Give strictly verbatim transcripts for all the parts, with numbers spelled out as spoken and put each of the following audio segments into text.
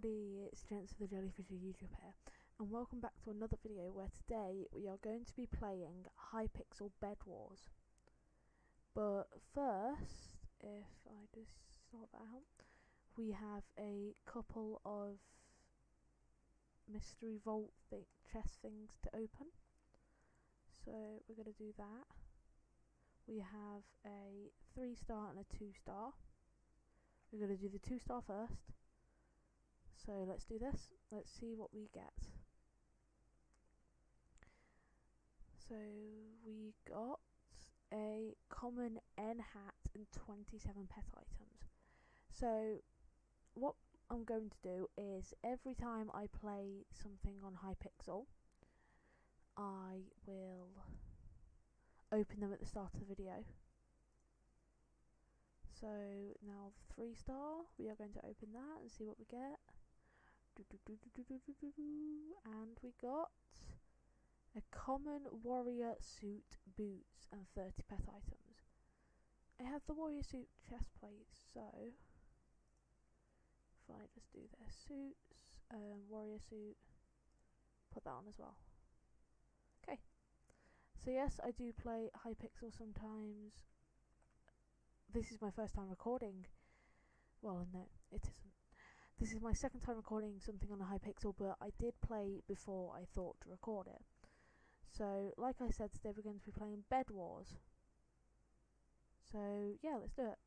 everybody, it's Gents of the Jellyfish YouTube here, and welcome back to another video where today we are going to be playing Hypixel Bedwars. But first, if I just sort that out, we have a couple of mystery vault th chest things to open. So we're going to do that. We have a three star and a two star. We're going to do the two star first. So let's do this. Let's see what we get. So we got a common N hat and twenty-seven pet items. So what I'm going to do is every time I play something on Hypixel, I will open them at the start of the video. So now three star, we are going to open that and see what we get. And we got a common warrior suit, boots, and thirty pet items. I have the warrior suit chest plate, so if I just do their suits, um, warrior suit, put that on as well. Okay, so yes, I do play Hypixel sometimes. This is my first time recording. Well, no, it isn't. This is my second time recording something on a Hypixel, but I did play before I thought to record it. So, like I said, today we're going to be playing Bedwars. So, yeah, let's do it.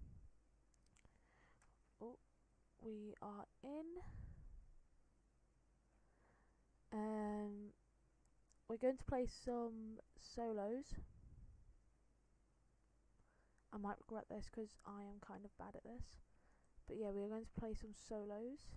Oh, we are in. Um, we're going to play some solos. I might regret this because I am kind of bad at this. But yeah, we are going to play some solos.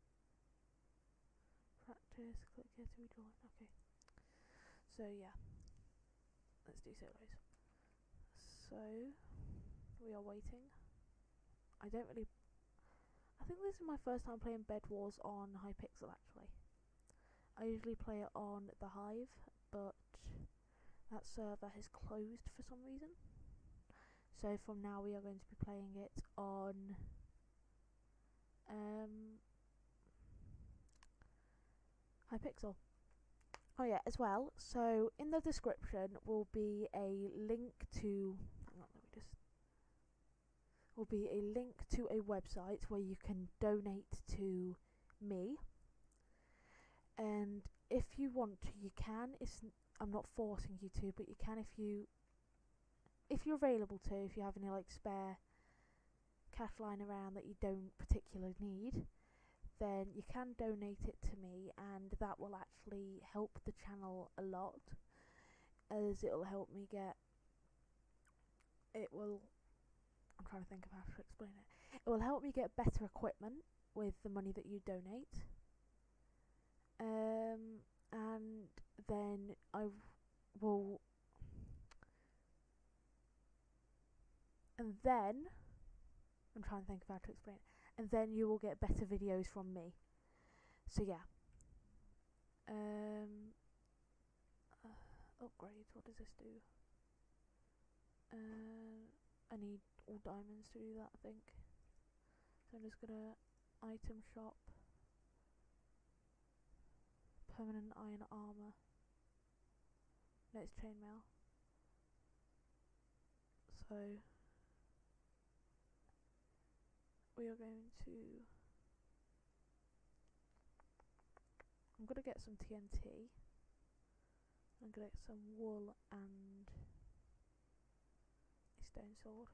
Practice, click here to rejoin. Okay. So yeah, let's do solos. So, we are waiting. I don't really... I think this is my first time playing Bedwars on Hypixel actually. I usually play it on the Hive, but that server has closed for some reason. So from now we are going to be playing it on um, Hypixel. Oh yeah, as well, so in the description will be a link to, hang on, let me just, will be a link to a website where you can donate to me. And if you want to, you can. It's, I'm not forcing you to, but you can if you if you're available to, if you have any like spare cash lying around that you don't particularly need, then you can donate it to me, and that will actually help the channel a lot, as it will help me get, it will, I'm trying to think of how to explain it, it will help me get better equipment with the money that you donate, um, and then I will, and then, I'm trying to think of how to explain it, and then you will get better videos from me. So yeah. Um, uh, upgrades, what does this do? Uh, I need all diamonds to do that, I think. So I'm just gonna item shop, permanent iron armor. No, it's chainmail. So we are going to, I'm going to get some T N T, I'm going to get some wool and a stone sword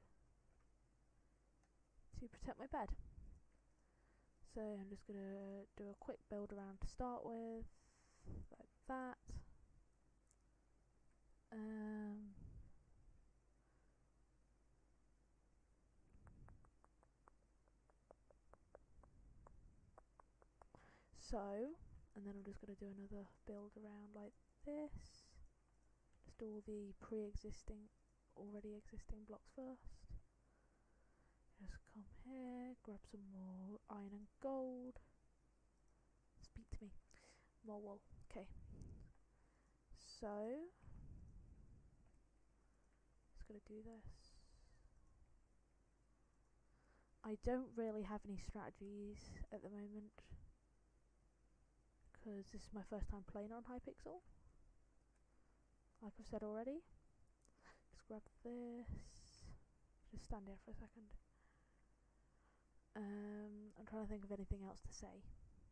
to protect my bed. So I'm just going to do a quick build around to start with, like that. Um, So, and then I'm just going to do another build around like this. Just do all the pre-existing, already existing blocks first. Just come here, grab some more iron and gold. Speak to me. More wool. Okay. So, just going to do this. I don't really have any strategies at the moment. because this is my first time playing on Hypixel. Like I've said already. Let's grab this. Just stand here for a second. Um, I'm trying to think of anything else to say.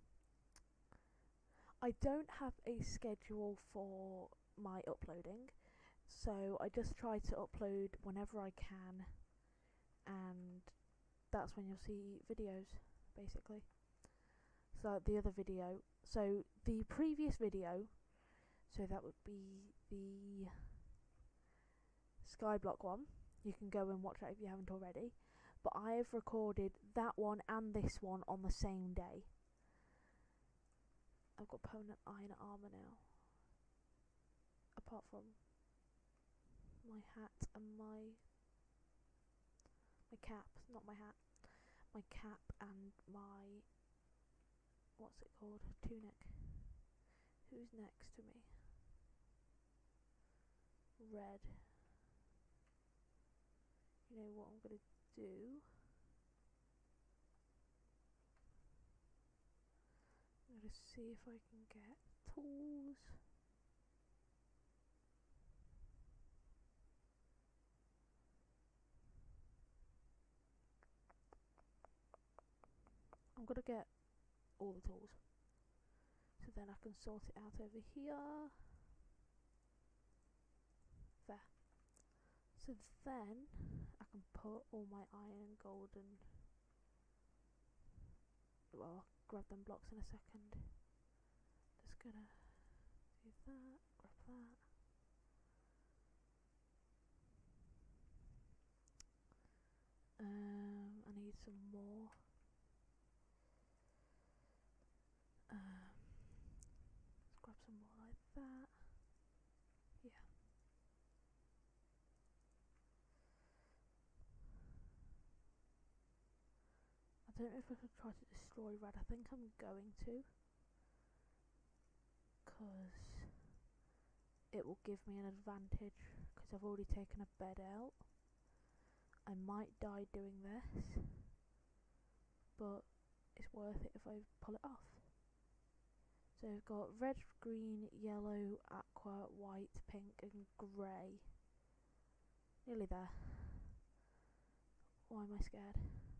I don't have a schedule for my uploading, so I just try to upload whenever I can, and that's when you'll see videos, basically. So the other video, so the previous video, so that would be the Skyblock one. You can go and watch that if you haven't already. But I have recorded that one and this one on the same day. I've got permanent iron armour now. Apart from my hat and my my cap, not my hat. My cap and my, what's it called? Tunic. Who's next to me? Red. You know what I'm gonna do? I'm gonna see if I can get tools. I'm gonna get all the tools, so then I can sort it out over here. There. So then I can put all my iron, gold and, well, I'll grab them blocks in a second. Just gonna do that, grab that. Um, I need some more. Um, let's grab some more like that. Yeah. I don't know if I could try to destroy red. I think I'm going to, because it will give me an advantage, because I've already taken a bed out. I might die doing this, but it's worth it if I pull it off. So we've got red, green, yellow, aqua, white, pink and grey. Nearly there. Why am I scared?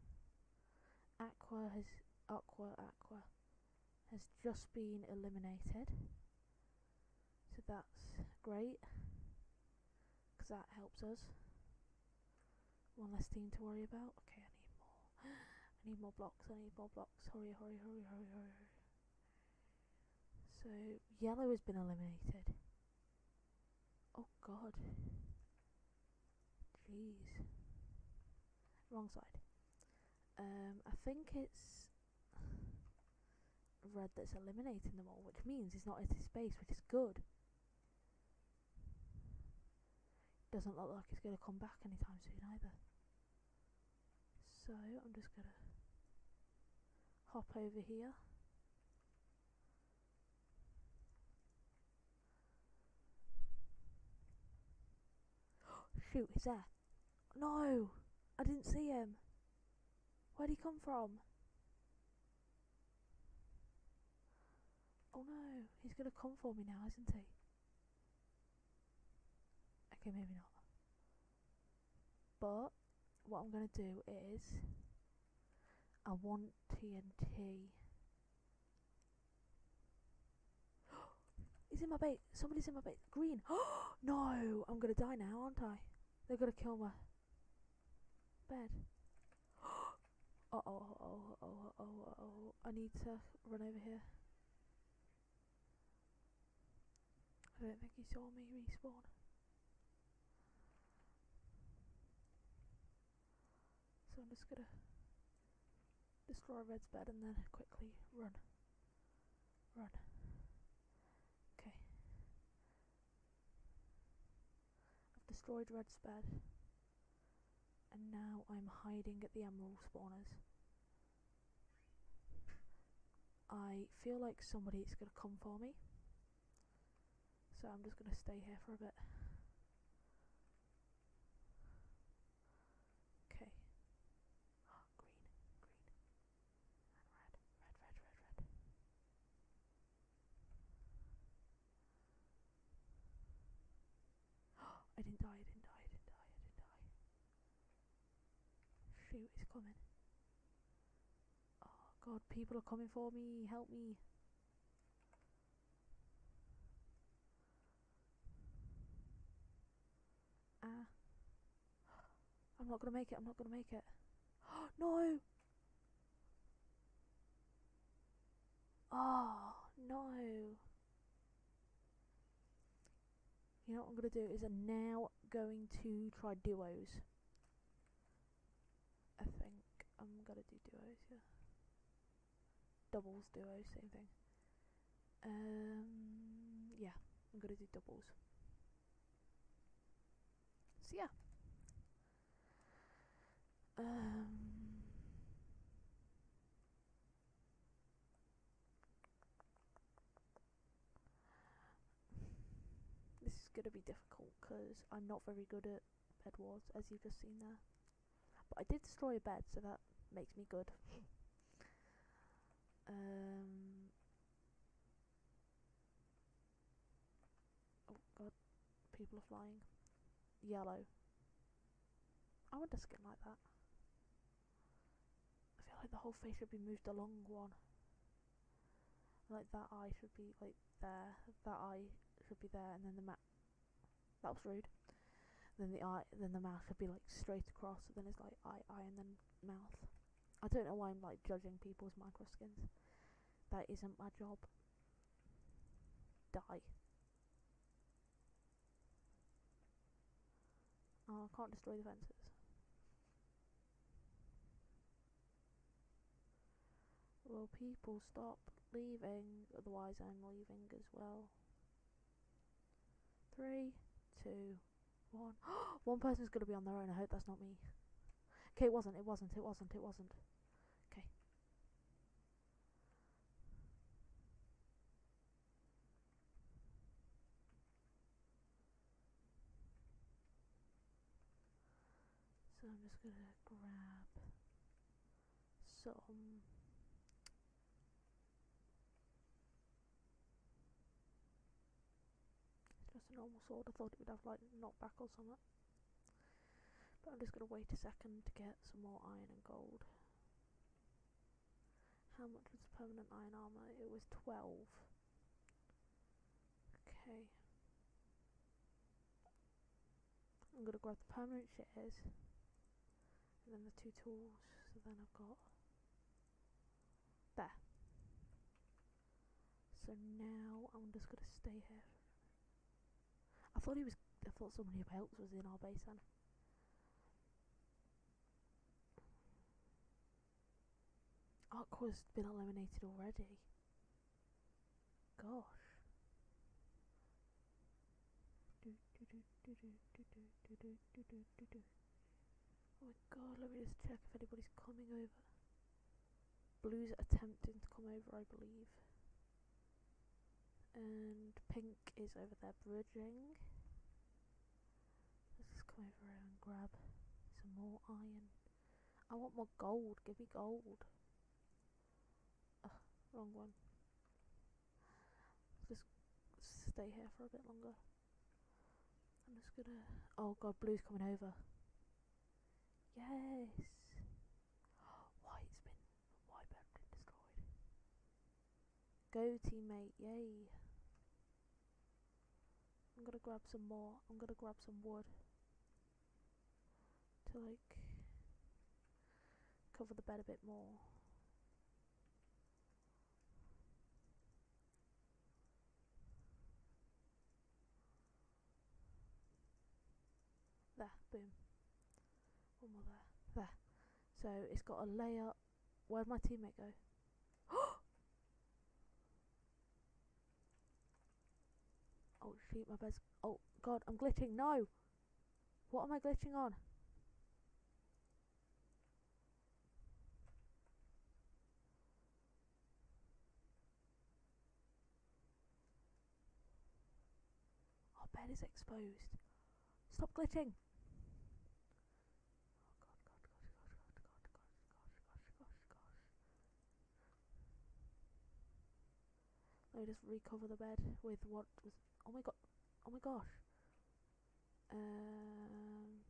Aqua has, aqua, aqua has just been eliminated. So that's great, because that helps us. One less team to worry about. Okay, I need more. I need more blocks, I need more blocks. Hurry, hurry, hurry, hurry, hurry, hurry. So, yellow has been eliminated. Oh god. Jeez. Wrong side. Um, I think it's red that's eliminating them all, which means he's not at his base, which is good. Doesn't look like he's going to come back anytime soon either. So, I'm just going to hop over here. Shoot, he's there. No! I didn't see him. Where'd he come from? Oh no, he's gonna come for me now, isn't he? Okay, maybe not. But what I'm gonna do is, I want T N T. He's in my bait. Somebody's in my bait. Green. No, I'm gonna die now, aren't I? They're gonna kill my bed. Uh oh, oh, oh, oh, oh, oh. I need to run over here. I don't think he saw me respawn. So I'm just gonna destroy Red's bed and then quickly run. Run. Okay. I've destroyed Red's bed. And now I'm hiding at the emerald spawners. I feel like somebody is going to come for me. So I'm just going to stay here for a bit. Okay. Oh, green, green. And red, red, red, red, red. I didn't die, I didn't die, I didn't die, I didn't die. Shoot, he's coming. Oh god, people are coming for me, help me. Ah. I'm not gonna make it, I'm not gonna make it. No! Oh, no. You know what I'm gonna do is I'm now going to try duos. I think I'm gonna do duos, yeah. Doubles, duos, same thing. Um, yeah, I'm gonna do doubles. So yeah. Um, this is gonna be difficult because I'm not very good at Bedwars, as you've just seen there. But I did destroy a bed, so that makes me good. um. Oh god, people are flying. Yellow. I want a skin like that. I feel like the whole face should be moved along one. Like that eye should be like there. That eye should be there, and then the mouth. That was rude. Then the eye, then the mouth should be like straight across. So then it's like eye, eye, and then mouth. I don't know why I'm like judging people's micro skins. That isn't my job. Die. Oh, I can't destroy the fences. Will people stop leaving? Otherwise I'm leaving as well. Three, two, one. One person's gonna be on their own. I hope that's not me. Okay, it wasn't, it wasn't, it wasn't, it wasn't. Okay. So I'm just gonna grab some. Just a normal sword. I thought it would have like knockback or something. But I'm just gonna wait a second to get some more iron and gold. How much was permanent iron armor? It was twelve. Okay. I'm gonna grab the permanent shears. And then the two tools. So then I've got there. So now I'm just gonna stay here. I thought he was. I thought somebody else was in our base then. Aqua's been eliminated already. Gosh. Oh my god, let me just check if anybody's coming over. Blue's attempting to come over, I believe. And pink is over there bridging. Let's just come over here and grab some more iron. I want more gold, give me gold. Ugh, wrong one. Let's just stay here for a bit longer. I'm just gonna. Oh god, blue's coming over. Yes. White's been. White been destroyed. Go teammate, yay. I'm gonna grab some more. I'm gonna grab some wood to like cover the bed a bit more. There, boom. One more there. There. So it's got a layer. Where'd my teammate go? Oh shoot, my bed's. Oh god, I'm glitching. No! What am I glitching on? Our bed is exposed. Stop glitching! Let me just recover the bed with what was. Oh my god. Oh my gosh. Um,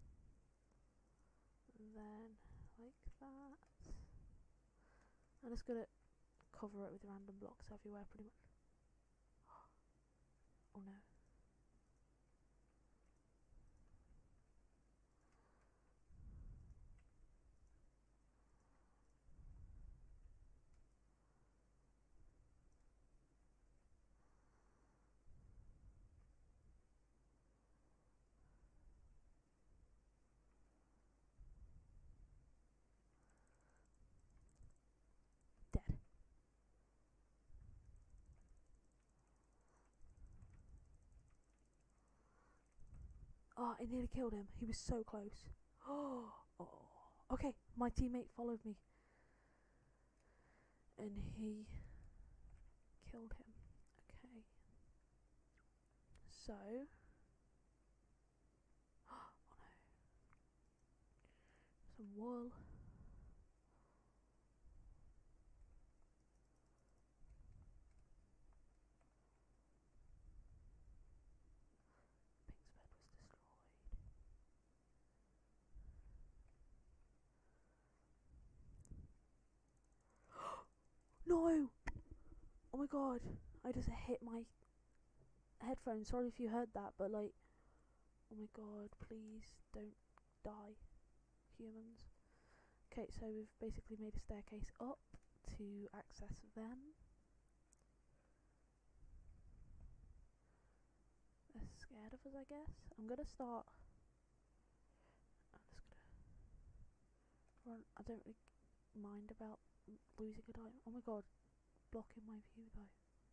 then like that. I'm just gonna cover it with random blocks everywhere pretty much. Oh no. Dead. Oh, I nearly killed him. He was so close. Oh, okay. My teammate followed me, and he killed him. Okay. So, oh no, some wool. Pink's bed was destroyed. No! Oh my god! I just hit my headphones. Sorry if you heard that, but like, oh my god! Please don't die, humans. Okay, so we've basically made a staircase up to access them. They're scared of us, I guess. I'm gonna start. I'm just gonna run. I don't really mind about losing a diamond. Oh my god, blocking my view though.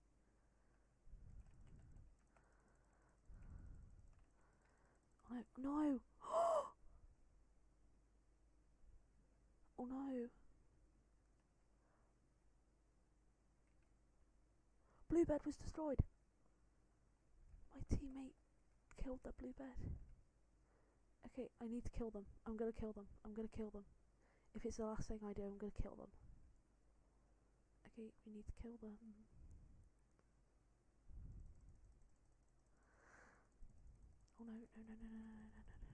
Oh no! No! Oh no! Blue bed was destroyed. My teammate killed that blue bed. Okay, I need to kill them. I'm gonna kill them. I'm gonna kill them. If it's the last thing I do, I'm gonna kill them. Okay, we need to kill them. Oh no, no, no, no, no, no, no, no.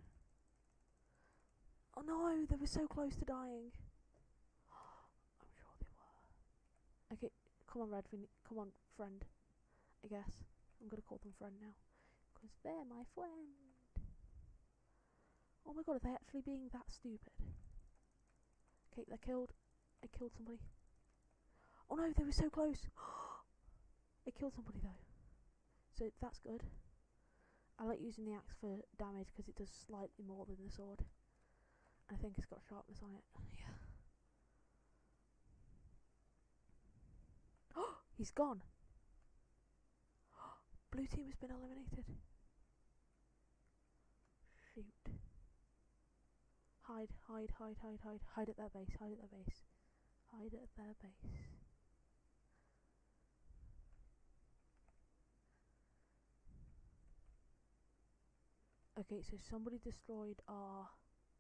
Oh no, they were so close to dying. I'm sure they were. Okay, come on, Red. Come on, friend. I guess. I'm gonna call them friend now. Because they're my friend. Oh my god, are they actually being that stupid? Okay, they're killed. I killed somebody. Oh no, they were so close. I killed somebody though. So that's good. I like using the axe for damage because it does slightly more than the sword. I think it's got sharpness on it. Yeah. Oh, he's gone. Blue team has been eliminated. Shoot. Hide, hide, hide, hide, hide. Hide at their base, hide at their base. Hide at their base. Okay, so somebody destroyed our...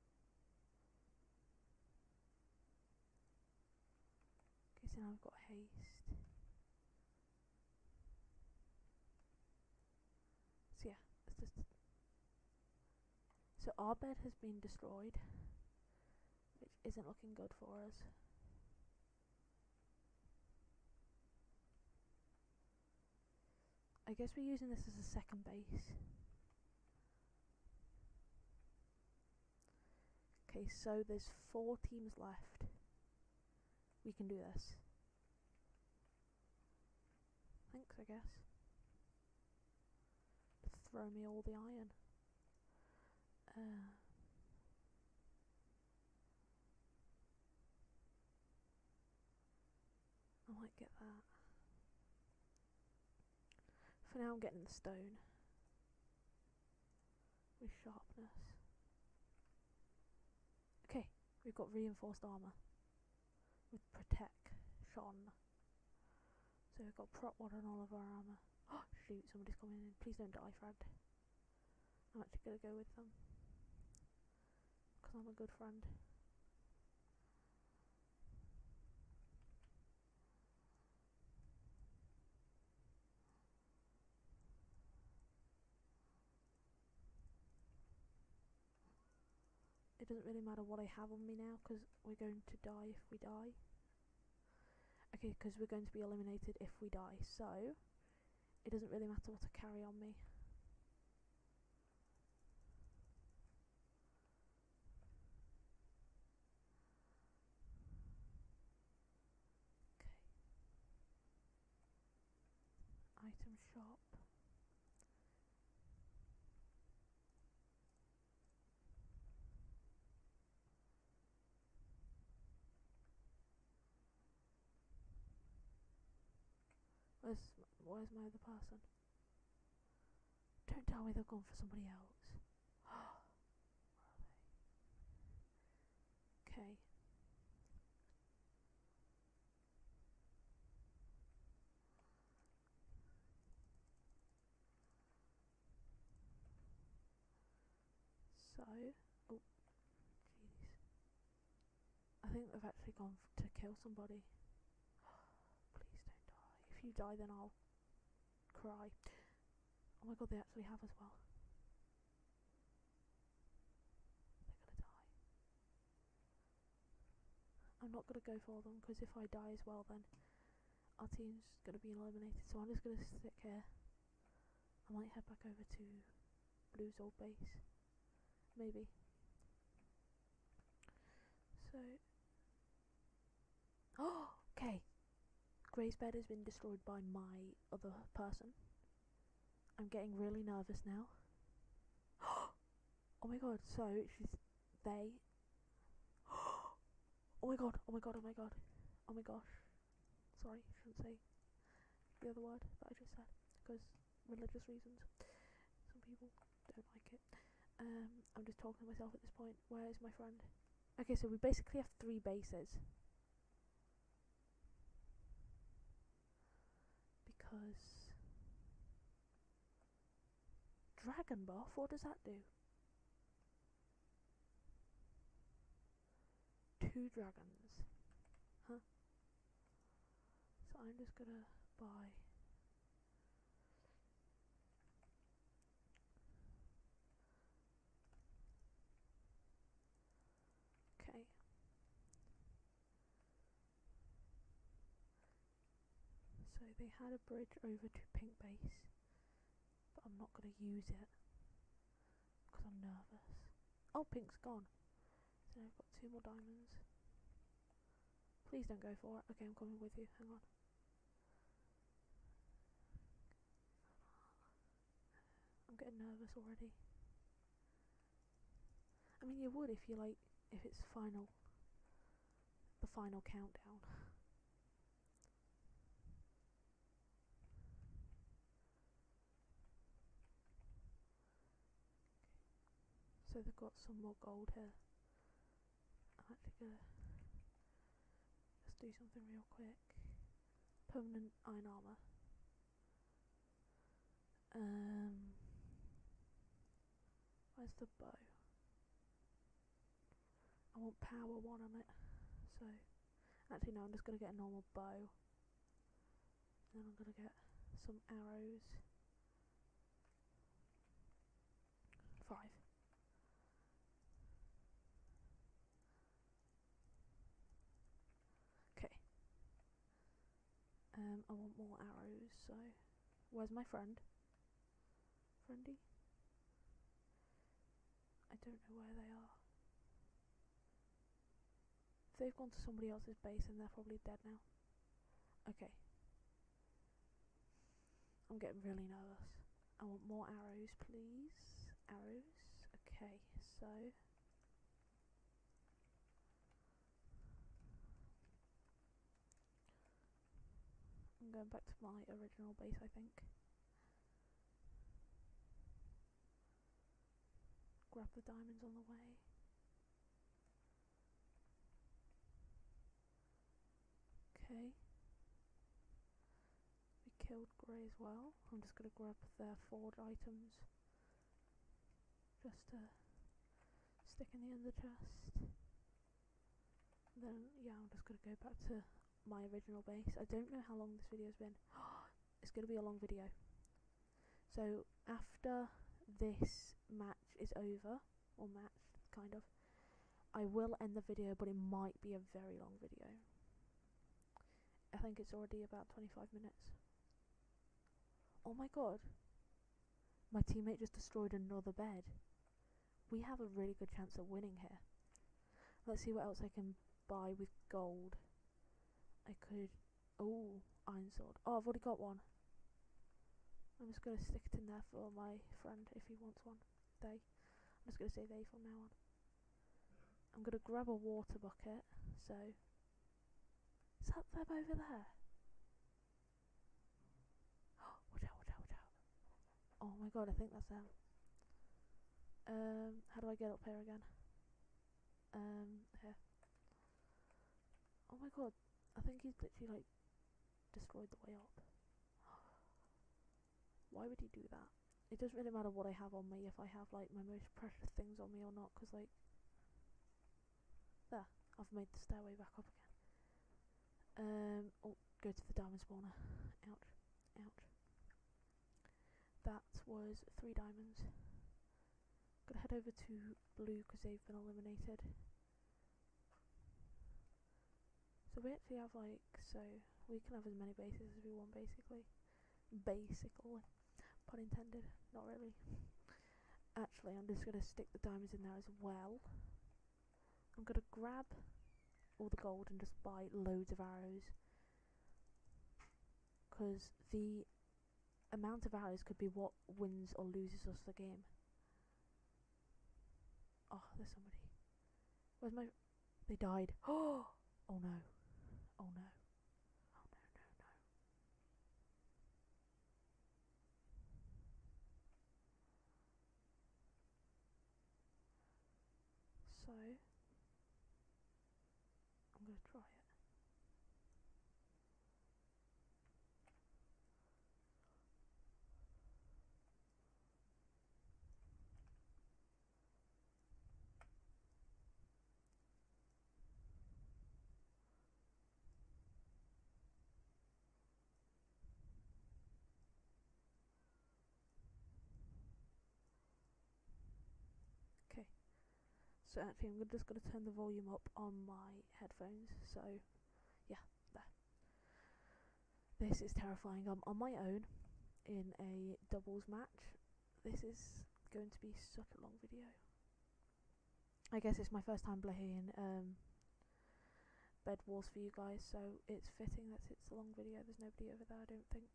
Okay, so now I've got haste. So yeah, it's just... So our bed has been destroyed, which isn't looking good for us. I guess we're using this as a second base. Okay, so there's four teams left. We can do this. Thanks, I guess. Throw me all the iron. Uh, I might get that. For now I'm getting the stone. With sharpness. Okay, we've got reinforced armour. With protection. So we've got prop one on all of our armour. Oh shoot, somebody's coming in. Please don't die, Fred. I'm actually gonna go with them. Because I'm a good friend. doesn't really matter what I have on me now, because we're going to die if we die. Okay, because we're going to be eliminated if we die, so it doesn't really matter what I carry on me. Okay. Item shop. Where's, where's my other person? Don't tell me they've gone for somebody else. Where are they? Okay. So, oh, jeez. I think they've actually gone f to kill somebody. Please don't die. If you die, then I'll cry. Oh my god, they actually have as well. They're gonna die. I'm not gonna go for them, because if I die as well, then our team's gonna be eliminated. So I'm just gonna stick here. I might head back over to Blue's old base. Maybe. So. Oh, okay. Gray's bed has been destroyed by my other person. I'm getting really nervous now. Oh my god, so she's they. Oh my god, oh my god, oh my god. Oh my gosh. Sorry, shouldn't say the other word that I just said, because religious reasons. Some people don't like it. Um, I'm just talking to myself at this point. Where is my friend? Okay, so we basically have three bases. Because Dragon Buff, what does that do? Two dragons. Huh? So I'm just gonna buy okay. So they had a bridge over to Pink Base, but I'm not gonna use it because I'm nervous. Oh, Pink's gone. So I've got two more diamonds. Please don't go for it. Okay, I'm coming with you. Hang on. I'm getting nervous already. I mean, you would if you like, if it's final, the final countdown. So they've got some more gold here. I'm actually gonna just do something real quick. Permanent iron armor. Um, where's the bow? I want power one on it. So, actually no, I'm just gonna get a normal bow. Then I'm gonna get some arrows. Five. Okay. Um, I want more arrows, so where's my friend? Friendy? I don't know where they are. If they've gone to somebody else's base, and they're probably dead now. Okay. I'm getting really nervous. I want more arrows, please. Arrows. Okay, so I'm going back to my original base, I think. Grab the diamonds on the way. Okay. We killed Grey as well. I'm just gonna grab their forge items. Just to stick in the under chest. Then, yeah, I'm just gonna go back to my original base. I don't know how long this video's been. It's gonna be a long video. So, after this match is over, or match, kind of, I will end the video, but it might be a very long video. I think it's already about twenty-five minutes. Oh my god. My teammate just destroyed another bed. We have a really good chance of winning here. Let's see what else I can buy with gold. I could... Oh, iron sword. Oh, I've already got one. I'm just going to stick it in there for my friend if he wants one. They. I'm just going to say they from now on. I'm going to grab a water bucket. So... Is that them over there? Watch out, watch out, watch out. Oh my god, I think that's them. Um, how do I get up here again? Um, here. Oh my god, I think he's literally like destroyed the way up. Why would he do that? It doesn't really matter what I have on me if I have like my most precious things on me or not, because like, there, I've made the stairway back up again. Um, oh, go to the diamond spawner. Ouch, ouch. That was three diamonds. Gonna head over to blue because they've been eliminated. So we actually have like, so we can have as many bases as we want basically. Basically. Pun intended, not really. Actually, I'm just gonna stick the diamonds in there as well. I'm gonna grab all the gold and just buy loads of arrows. Because the amount of arrows could be what wins or loses us the game. Oh, there's somebody. Where's my... They died. Oh! Oh no. Oh no. Oh no, no, no. So... I'm gonna try it. Okay. So actually I'm just going to turn the volume up on my headphones. So, yeah, there. This is terrifying. I'm on my own in a doubles match. This is going to be such a long video. I guess it's my first time playing um, Bedwars for you guys, so it's fitting that it's a long video. There's nobody over there, I don't think.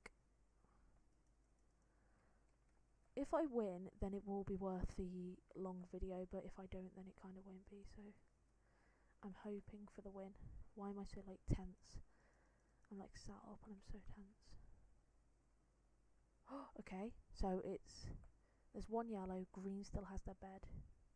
If I win, then it will be worth the long video, but if I don't, then it kind of won't be, so I'm hoping for the win. Why am I so, like, tense? I'm, like, sat up and I'm so tense. Okay, so it's... There's one yellow, green still has their bed.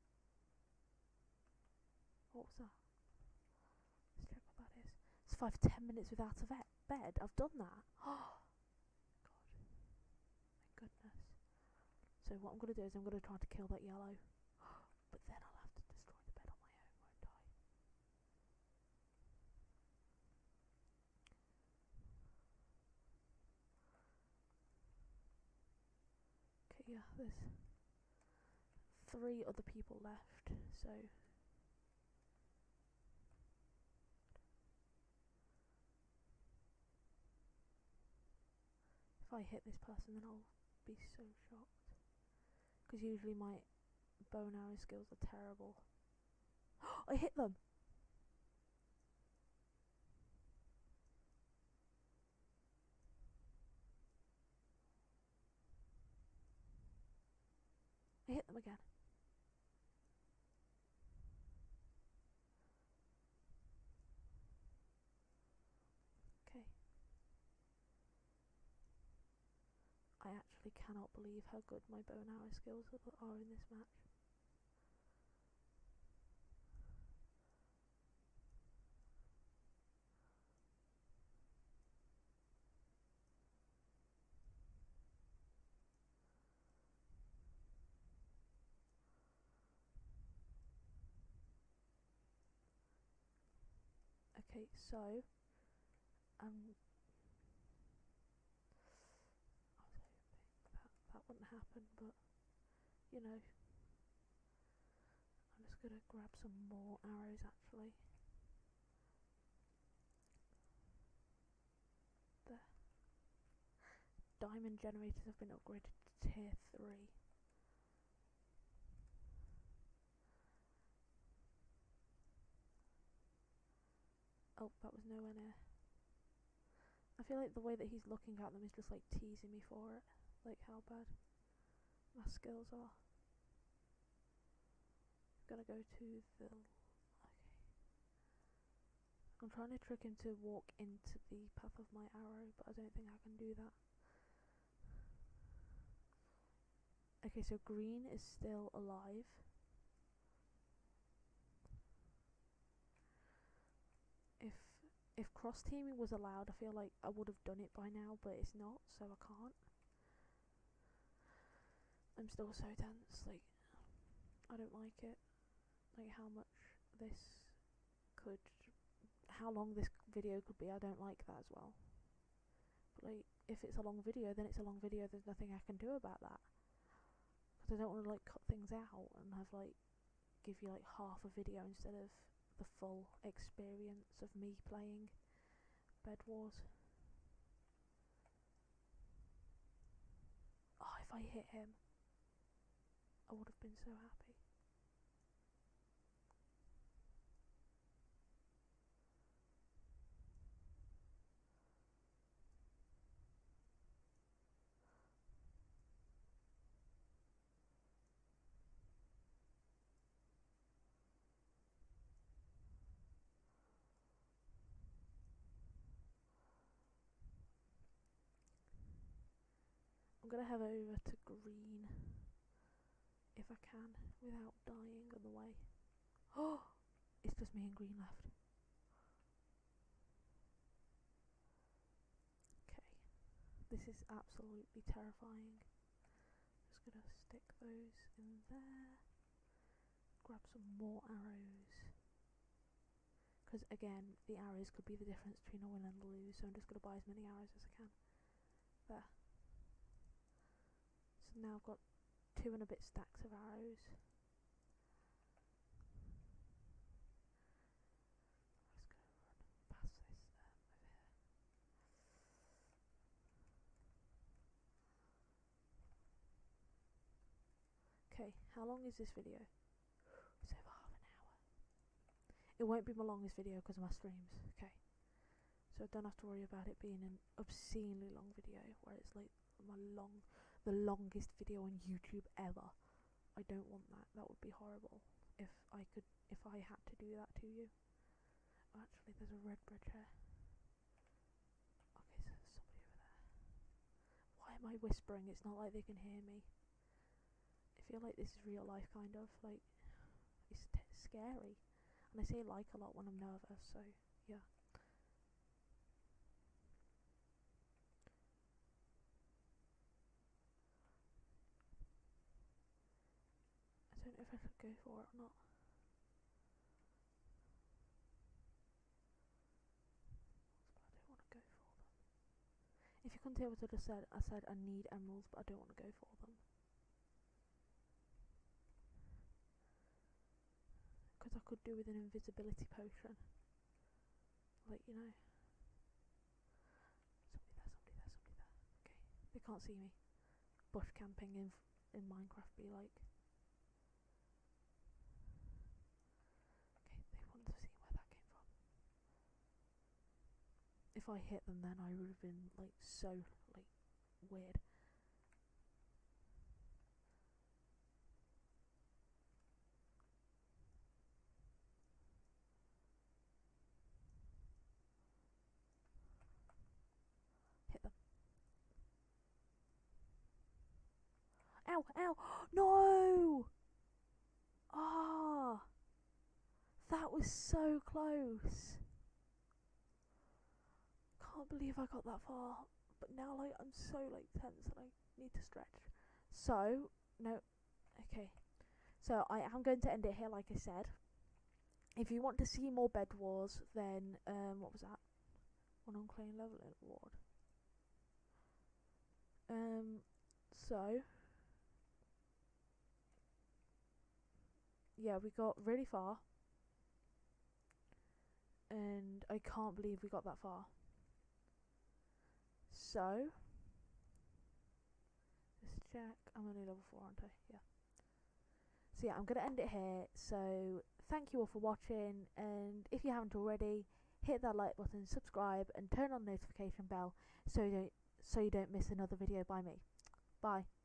What was that? Let's check what that is. It's five to ten minutes without a vet bed. I've done that. Oh, God. My goodness. So what I'm going to do is I'm going to try to kill that yellow. But then I'll have to destroy the bed on my own, won't I? Okay, yeah, there's three other people left, so... If I hit this person, then I'll be so shocked. Because usually my bow and arrow skills are terrible. I hit them! I hit them again. Okay. I actually cannot believe how good my bow and arrow skills are in this match. Okay, so um I was hoping that that wouldn't happen, but you know, I'm just Just gonna grab some more arrows actually. There. Diamond generators have been upgraded to tier three. Oh, that was nowhere near. I feel like the way that he's looking at them is just like teasing me for it. Like how bad my skills are. I'm gonna go to the... Okay. I'm trying to trick him to walk into the path of my arrow, but I don't think I can do that. Okay, so green is still alive. If if cross teaming was allowed, I feel like I would have done it by now, but it's not, so I can't. I'm still so tense, like, I don't like it. Like how much this could, how long this video could be, I don't like that as well. But like, if it's a long video, then it's a long video, there's nothing I can do about that. Because I don't want to like cut things out and have like, give you like half a video instead of the full experience of me playing Bedwars. Oh, if I hit him, I would have been so happy. I'm gonna head over to green if I can without dying on the way. Oh, it's just me and green left. Okay, this is absolutely terrifying. Just gonna stick those in there. Grab some more arrows. Because again, the arrows could be the difference between a win and a lose, so I'm just gonna buy as many arrows as I can. There. So now I've got two and a bit stacks of arrows. I'm just gonna run past this um, over here. Okay, how long is this video? It's over half an hour. It won't be my longest video because of my streams, okay? So I don't have to worry about it being an obscenely long video where it's like my long, the longest video on YouTube ever. I don't want that. That would be horrible if I could, if I had to do that to you. Oh, actually, there's a red bridge here. Okay, so there's somebody over there. Why am I whispering? It's not like they can hear me. I feel like this is real life, kind of. Like, it's t scary. And I say like a lot when I'm nervous, so yeah. I don't know if I should go for it or not. But I don't want to go for them. If you couldn't hear what I just said, I said I need emeralds, but I don't want to go for them. Because I could do with an invisibility potion. Like, you know. Somebody there, somebody there, somebody there. Okay, they can't see me. Bush camping in, in Minecraft be like. Okay, they wouldn't have seen where that came from. If I hit them then I would have been like so like weird. Hit them. Ow, ow, no! Ah, that was so close. Can't believe I got that far, but now like I'm so like tense and I need to stretch. So no, okay. So I am going to end it here, like I said. If you want to see more Bed Wars, then um, what was that? One unclaimed level award. Um, so yeah, we got really far. And I can't believe we got that far. So, let's check. I'm only level four, aren't I? Yeah. So yeah, I'm going to end it here. So, thank you all for watching. And if you haven't already, hit that like button, subscribe, and turn on the notification bell so you don't, so you don't miss another video by me. Bye.